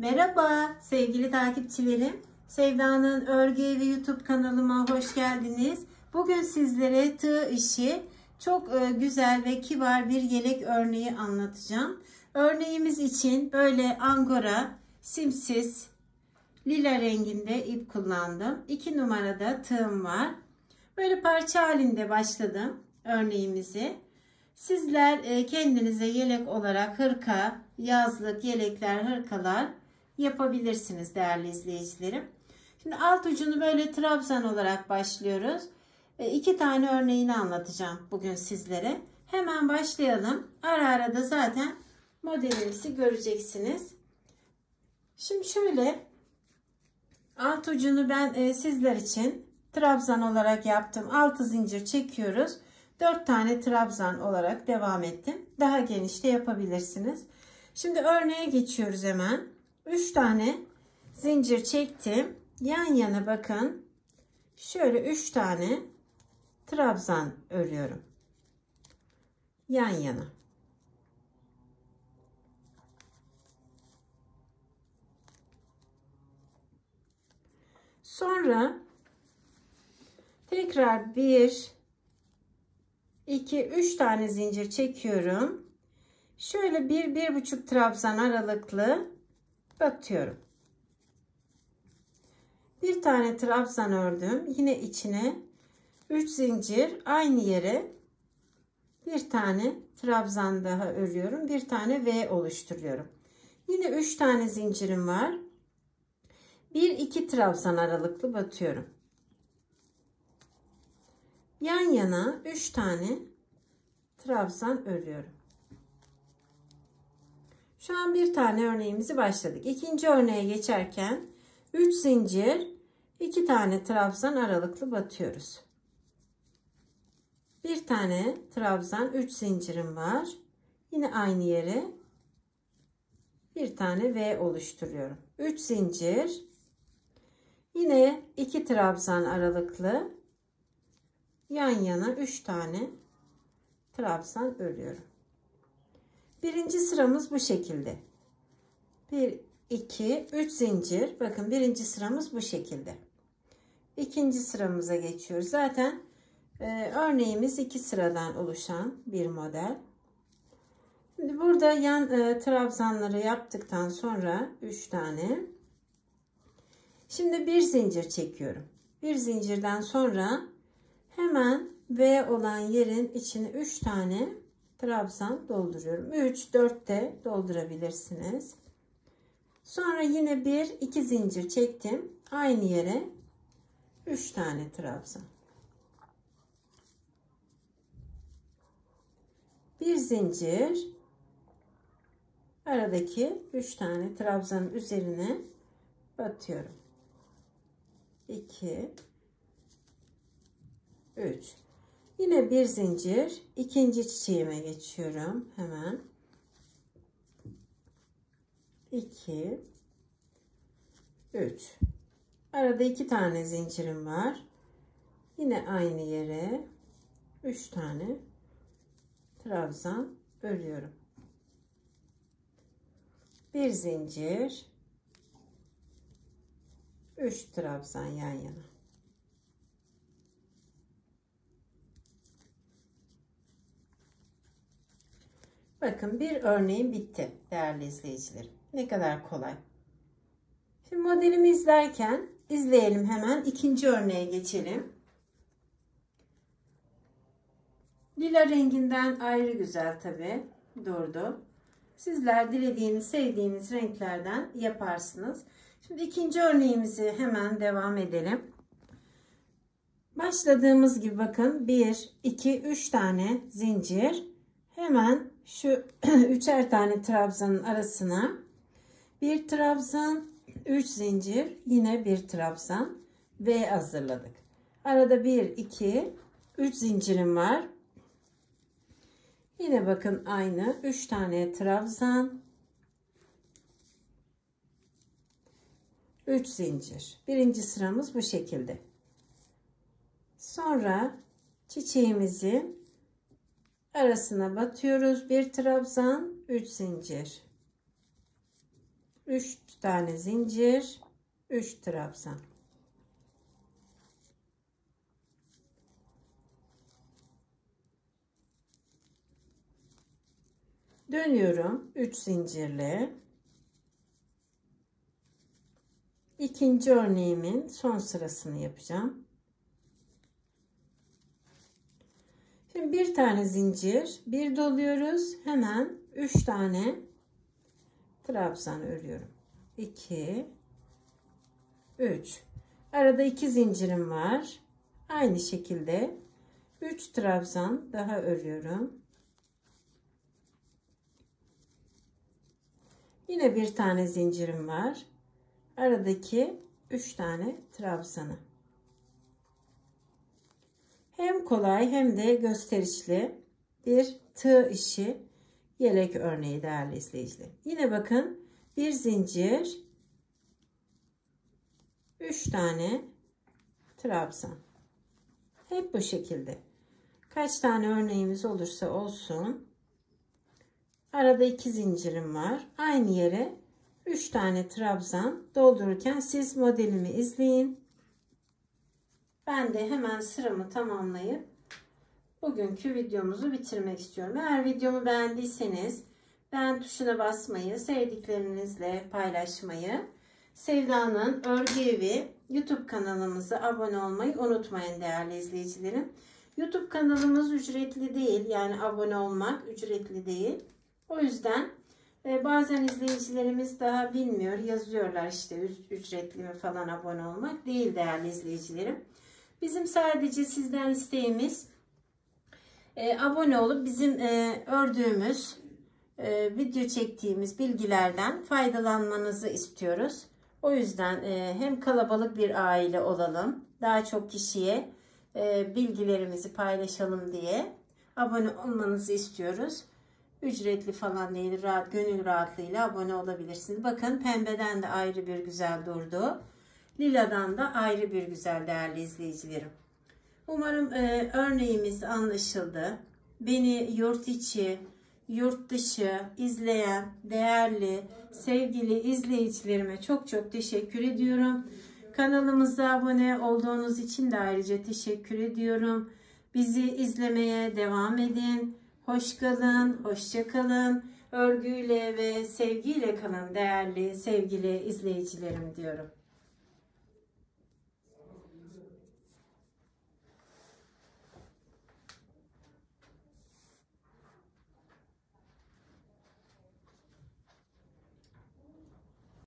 Merhaba sevgili takipçilerim. Sevda'nın Örgü Evi YouTube kanalıma hoş geldiniz. Bugün sizlere tığ işi çok güzel ve kibar bir yelek örneği anlatacağım. Örneğimiz için böyle angora, simsiz, lila renginde ip kullandım. 2 numarada tığım var. Böyle parça halinde başladım örneğimizi. Sizler kendinize yelek olarak hırka, yazlık yelekler, hırkalar yapabilirsiniz değerli izleyicilerim. Şimdi alt ucunu böyle trabzan olarak başlıyoruz. 2 tane örneğini anlatacağım bugün sizlere. Hemen başlayalım. Ara ara da zaten modelimizi göreceksiniz. Şimdi şöyle alt ucunu ben sizler için trabzan olarak yaptım. 6 zincir çekiyoruz. 4 tane trabzan olarak devam ettim. Daha geniş de yapabilirsiniz. Şimdi örneğe geçiyoruz hemen. 3 tane zincir çektim. Yan yana bakın. Şöyle 3 tane trabzan örüyorum. Yan yana. Sonra tekrar 1 2 3 tane zincir çekiyorum. Şöyle 1-1,5 trabzan aralıklı batıyorum. Bir tane trabzan ördüm. Yine içine 3 zincir aynı yere bir tane trabzan daha örüyorum. Bir tane V oluşturuyorum. Yine 3 tane zincirim var. 1-2 trabzan aralıklı batıyorum. Yan yana 3 tane trabzan örüyorum. Şu an bir tane örneğimizi başladık. İkinci örneğe geçerken 3 zincir 2 tane trabzan aralıklı batıyoruz. Bir tane trabzan 3 zincirim var. Yine aynı yere bir tane V oluşturuyorum. 3 zincir yine 2 trabzan aralıklı yan yana 3 tane trabzan örüyorum. Birinci sıramız bu şekilde. 1 2 3 zincir. Bakın birinci sıramız bu şekilde. İkinci sıramıza geçiyoruz. Zaten örneğimiz 2 sıradan oluşan bir model. Şimdi burada yan trabzanları yaptıktan sonra 3 tane. Şimdi bir zincir çekiyorum. Bir zincirden sonra hemen V olan yerin içine 3 tane trabzan dolduruyorum. 3 4 de doldurabilirsiniz. Sonra yine 1-2 zincir çektim. Aynı yere 3 tane trabzan. Bir zincir aradaki 3 tane trabzanın üzerine batıyorum. 2 3 yine bir zincir ikinci çiçeğime geçiyorum hemen. 2 3 arada 2 tane zincirim var. Yine aynı yere 3 tane trabzan örüyorum. Bir zincir 3 trabzan yan yana. Bakın bir örneğim bitti değerli izleyicilerim. Ne kadar kolay. Şimdi modelimi izleyelim hemen. İkinci örneğe geçelim. Lila renginden ayrı güzel tabi durdu. Sizler dilediğiniz, sevdiğiniz renklerden yaparsınız. Şimdi ikinci örneğimizi hemen devam edelim. Başladığımız gibi bakın 1, 2, 3 tane zincir. Hemen şu üçer tane trabzanın arasına bir trabzan 3 zincir yine bir trabzan V hazırladık. Arada 1 2 3 zincirim var. Yine bakın aynı 3 tane trabzan 3 zincir. Birinci sıramız bu şekilde. Sonra çiçeğimizi arasına batıyoruz. Bir trabzan 3 zincir. 3 tane zincir, 3 trabzan. Dönüyorum 3 zincirle. İkinci örneğimin son sırasını yapacağım. Şimdi bir tane zincir, bir doluyoruz. Hemen 3 tane trabzan örüyorum. 2 3. Arada 2 zincirim var. Aynı şekilde 3 trabzan daha örüyorum. Yine bir tane zincirim var. Aradaki 3 tane trabzanı. Hem kolay hem de gösterişli bir tığ işi yelek örneği değerli izleyiciler. Yine bakın, bir zincir, 3 tane trabzan. Hep bu şekilde. Kaç tane örneğimiz olursa olsun. Arada 2 zincirim var. Aynı yere 3 tane trabzan doldururken siz modelimi izleyin. Ben de hemen sıramı tamamlayıp bugünkü videomuzu bitirmek istiyorum. Eğer videomu beğendiyseniz beğen tuşuna basmayı, sevdiklerinizle paylaşmayı, Sevda'nın Örgü Evi YouTube kanalımıza abone olmayı unutmayın değerli izleyicilerim. YouTube kanalımız ücretli değil, yani abone olmak ücretli değil. O yüzden bazen izleyicilerimiz daha bilmiyor, yazıyorlar işte ücretli mi falan abone olmak değil değerli izleyicilerim. Bizim sadece sizden isteğimiz abone olup bizim ördüğümüz, video çektiğimiz bilgilerden faydalanmanızı istiyoruz. O yüzden hem kalabalık bir aile olalım, daha çok kişiye bilgilerimizi paylaşalım diye abone olmanızı istiyoruz. Ücretli falan değil, rahat, gönül rahatlığıyla abone olabilirsiniz. Bakın, pembeden de ayrı bir güzel durdu. Liladan da ayrı bir güzel değerli izleyicilerim. Umarım örneğimiz anlaşıldı. Beni yurt içi, yurt dışı izleyen değerli, sevgili izleyicilerime çok çok teşekkür ediyorum. Kanalımıza abone olduğunuz için de ayrıca teşekkür ediyorum. Bizi izlemeye devam edin. Hoş kalın, hoşça kalın. Örgüyle ve sevgiyle kalın değerli, sevgili izleyicilerim diyorum.